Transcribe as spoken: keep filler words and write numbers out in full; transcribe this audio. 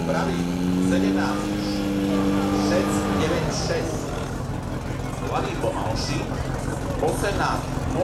Pravý, sedemnásť, šesť, deväť, šesť. Mladý pomalší, osemnásť,